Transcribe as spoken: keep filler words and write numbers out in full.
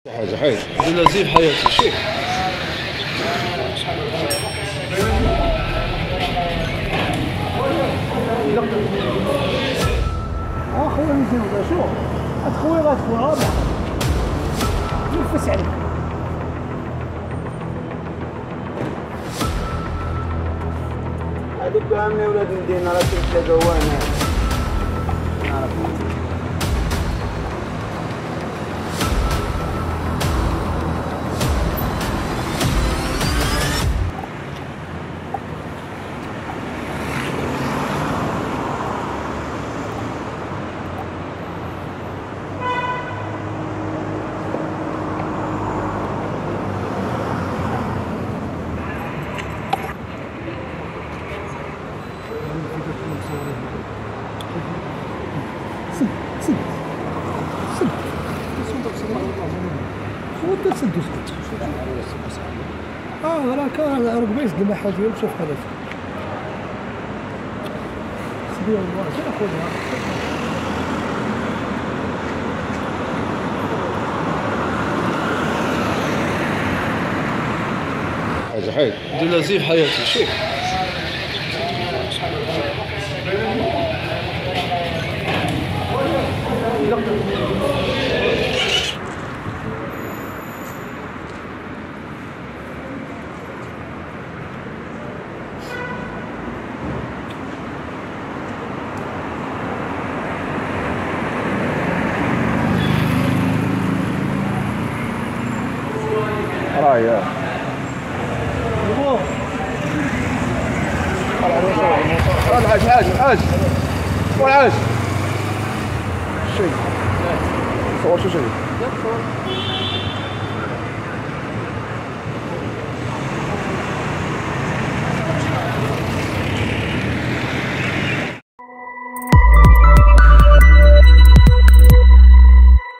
حاجة حيد لا زيد حياتي شيك اخويا نزيد شوف هاد خويا غتكون رابع نفس عليك هذوك كامل يا ولاد المدينة راه تلقاو وانا نعرف سد سد سد وانت تسدو سد اه راه كان ركبه يسد المحل ديالو شوف حالته سيدي والله شنو اخويا حاجة حيد لا زيد حياتي شيك راية الحاج حاج حاج والعاج شي صور شو شي